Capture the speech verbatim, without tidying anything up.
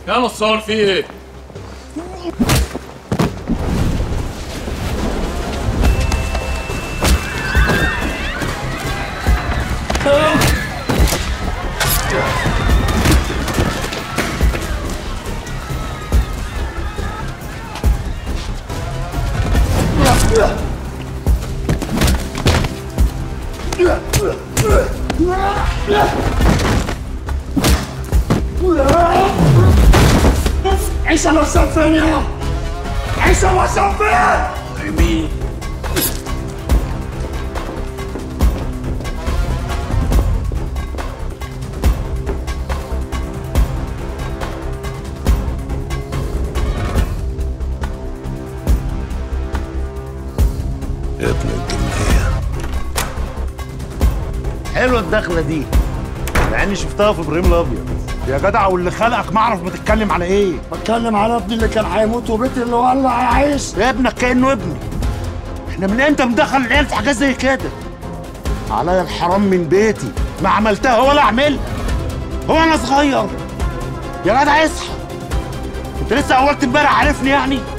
يا نصار في ايه؟ عيسى وصل فين يا؟ عيسى وصل فين؟ مين؟ يا ابن الجنية حلوه الدخله دي، مع اني شفتها في ابراهيم الابيض. يا جدع واللي خلقك ما اعرف بتتكلم على ايه؟ بتكلم على ابني اللي كان هيموت وبيتي اللي ولع يا عيسى. يا ابنك كانه ابني. احنا من امتى مدخل العيال في حاجات زي كده؟ عليا الحرام من بيتي، ما عملتها ولا اعملها. هو انا صغير؟ يا جدع اصحى، انت لسه اولت امبارح عارفني يعني؟